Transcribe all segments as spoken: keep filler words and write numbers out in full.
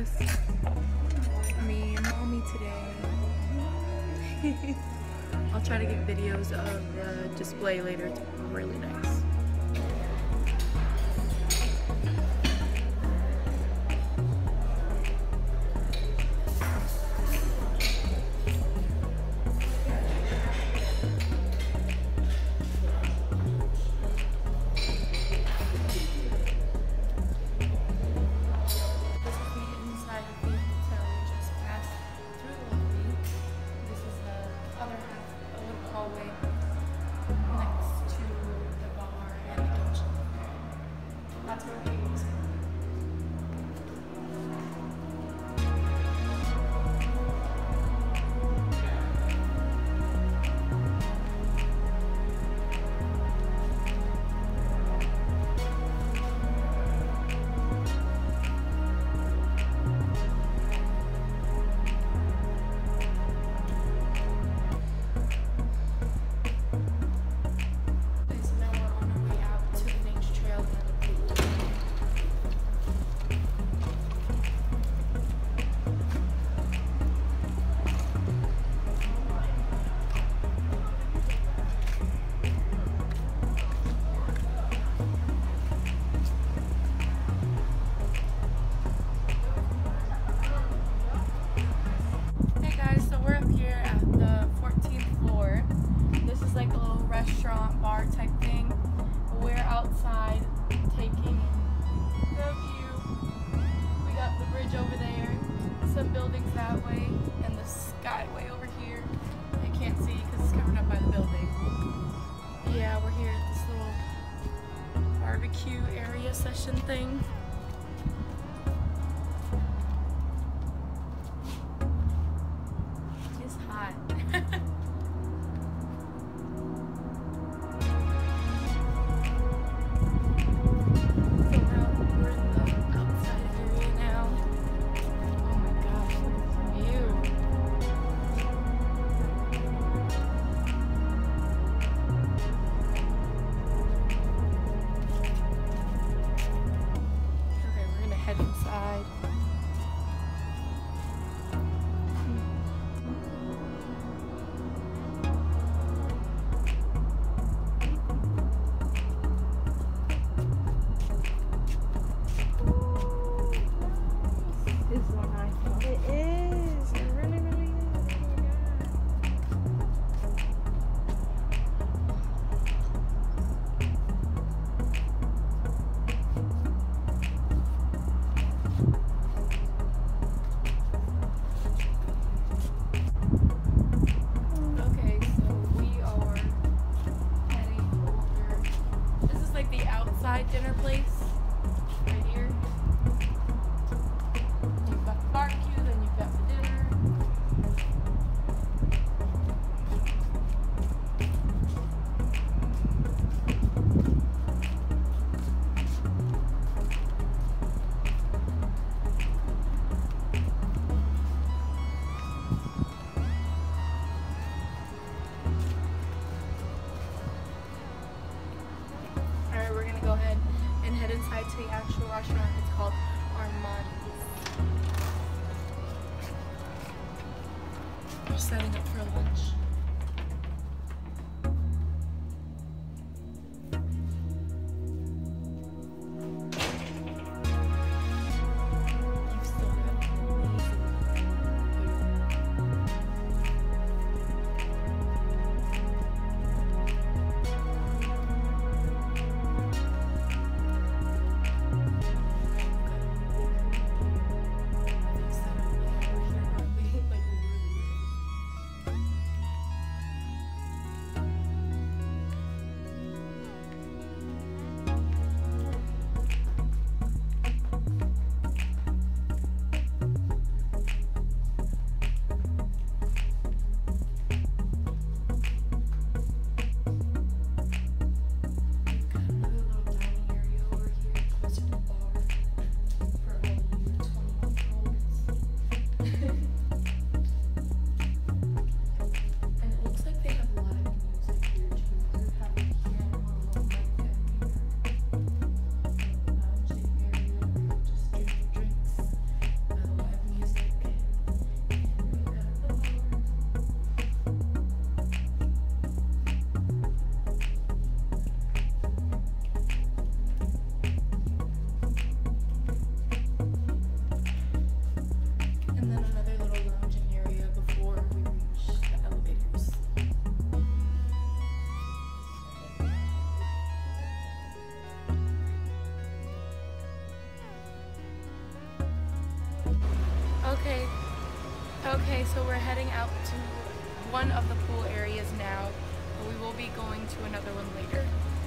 just me and mommy today. I'll try to get videos of the display later. It's really nice. Restaurant bar type thing. We're outside taking the view. We got the bridge over there, some buildings that way, and the skyway over here. I can't see because it's covered up by the building. Yeah, we're here at this little barbecue area session thing. It's hot. Dinner place right here. You've got the barbecue, then you've got the dinner. Alright, we're gonna go ahead and head inside to the actual restaurant. It's called Armani's. We're setting up for lunch. Okay. Okay, so we're heading out to one of the pool areas now, but we will be going to another one later.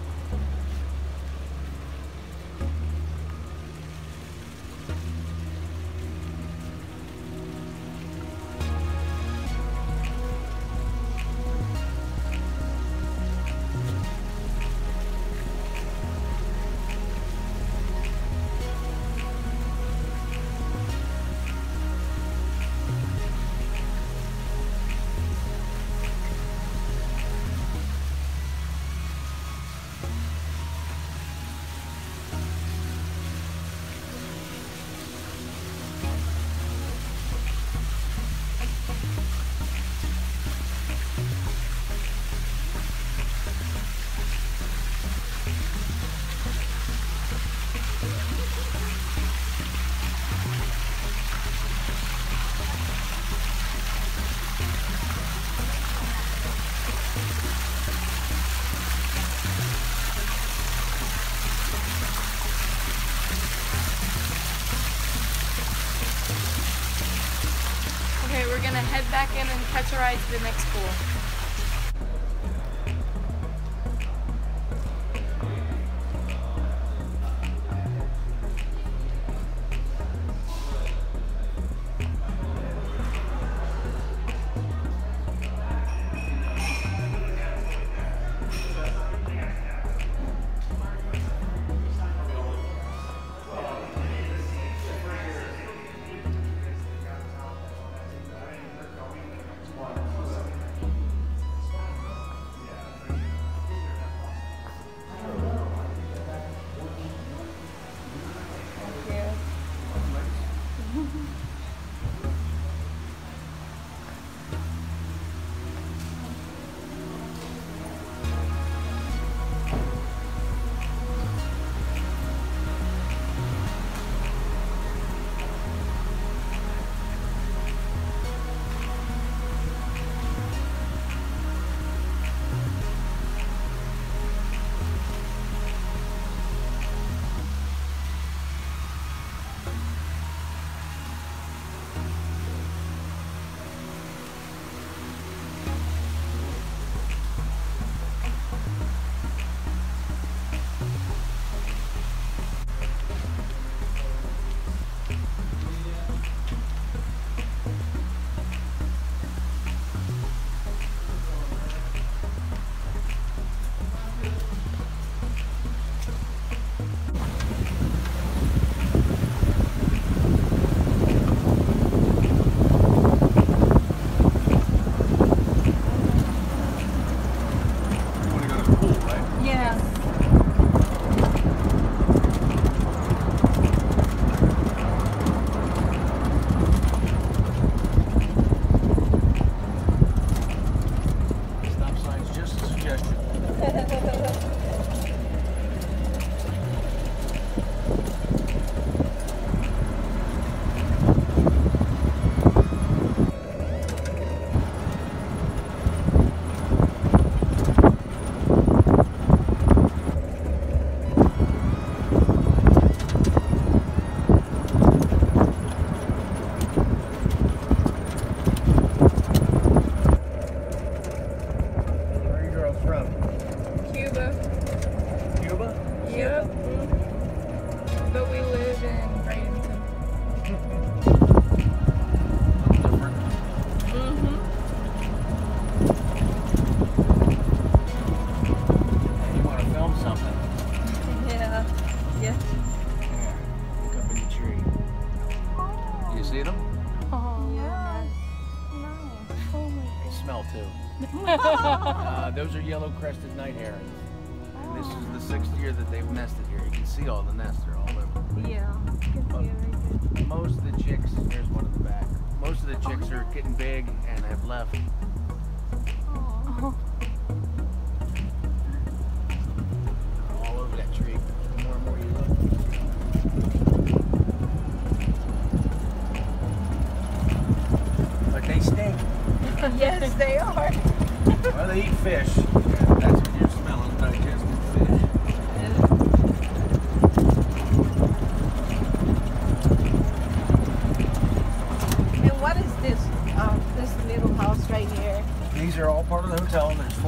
Okay, we're gonna head back in and catch a ride to the next pool. uh, those are yellow-crested night herons. And this is the sixth year that they've nested here. You can see all the nests are all over. Yeah, you can see everything. Most of the chicks, here's one in the back. Most of the chicks are getting big and have left. Oh. All over that tree. The more and more you look. But they stink. Yes, they are. Well, they eat fish. Yeah, that's what you're smelling, digested fish.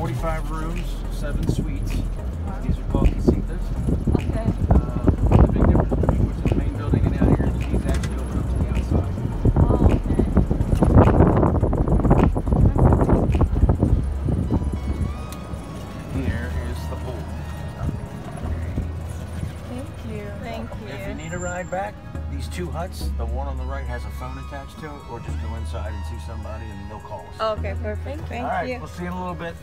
forty-five rooms, seven suites. These are called casitas. Okay. Uh, the big difference between what's in the main building and out here is these actually open up to the outside. Oh, okay. Here is the pool. Thank you. Thank If you you. need a ride back, these two huts, the one on the right has a phone attached to it, or just go inside and see somebody and they'll call us. Okay, perfect. Thank All right, you. we'll see you in a little bit.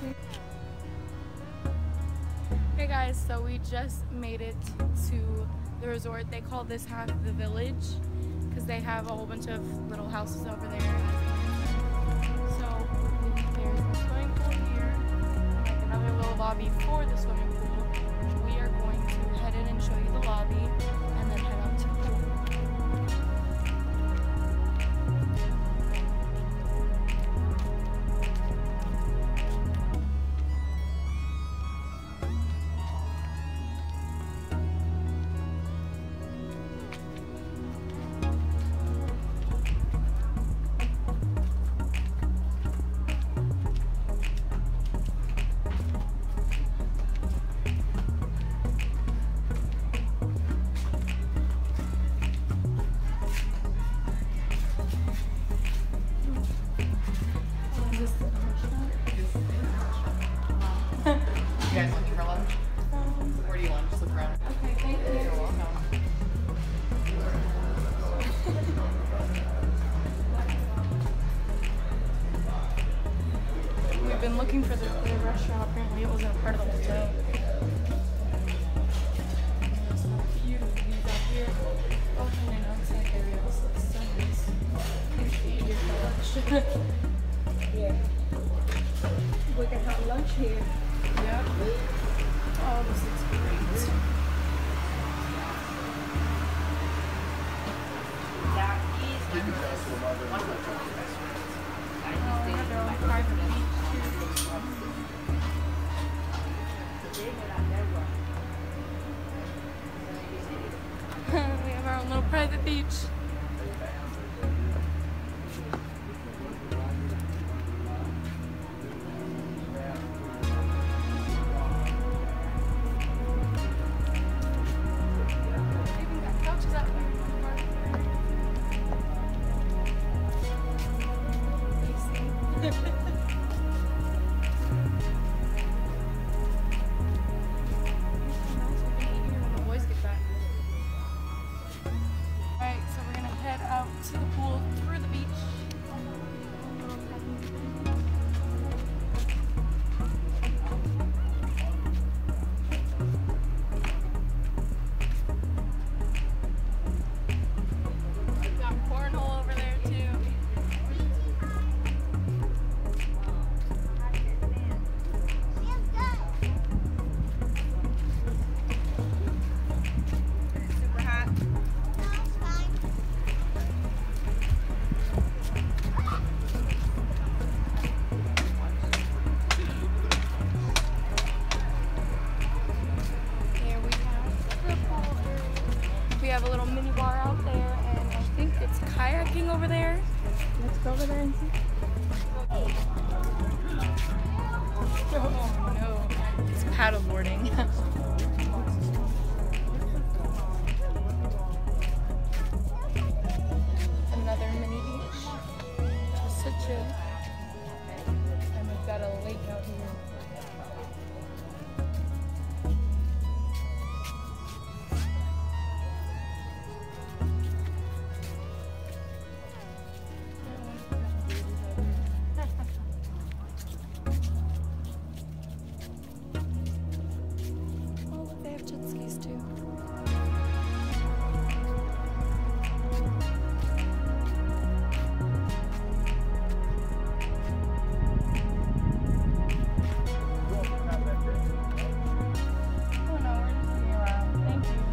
Hey guys, so we just made it to the resort. They call this half the village because they have a whole bunch of little houses over there. So there's a swimming pool here, and like another little lobby for the swimming pool. We are going to head in and show you the lobby and then head out to the pool. You guys looking for lunch? Where do you want? Just look around. Okay, thank you. You're welcome. We've been looking for the, the restaurant. Apparently, it wasn't a part of the hotel. There's some beautiful views out here. Oh, and an outside area. This looks so nice. It's easier for lunch. Yeah. We can have lunch here. Yeah. Oh, this looks great. Oh, they have their own private beach too. We have our own little private beach. Even got couches out there. Alright, so we're gonna head out to the pool through the beach. We've got cornhole over there too. Super hot. Here we have the pool area. We have a little mini bar out there, and I think it's kayaking over there. Let's go over there and see. Oh no, it's paddleboarding. Another mini beach. Just to chill. And we've got a lake out here. Oh, look, they have jet skis too. Oh no, we're just looking around. Thank you.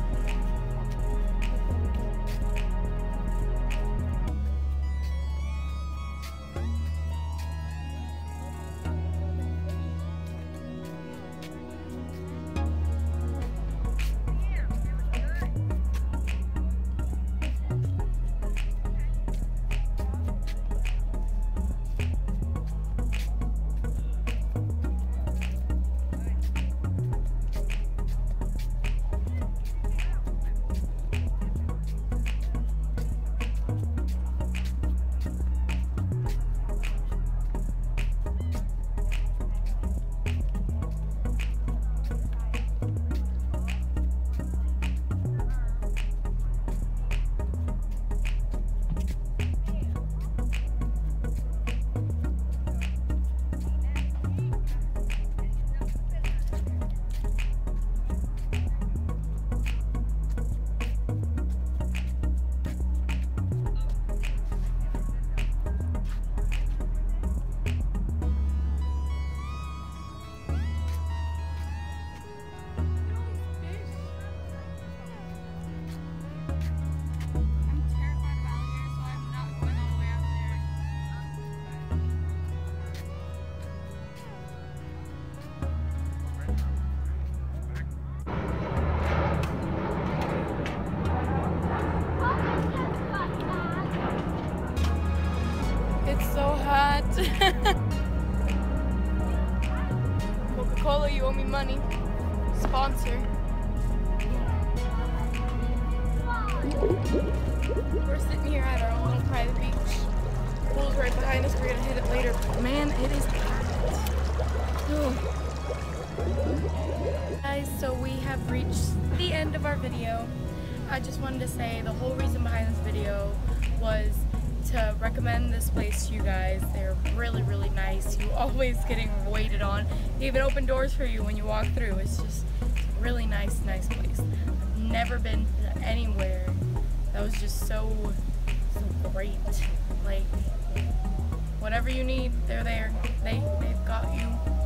money. Sponsor. We're sitting here at our little private beach. Pool's right behind us. We're gonna hit it later. But man, it is packed. Guys, so we have reached the end of our video. I just wanted to say the whole reason behind this video was to recommend this place to you guys. They're really, really nice. You always getting waited on. They even open doors for you when you walk through. It's just a really nice, nice place. I've never been to anywhere that was just so, so great. Like, whatever you need, they're there. They, they've got you.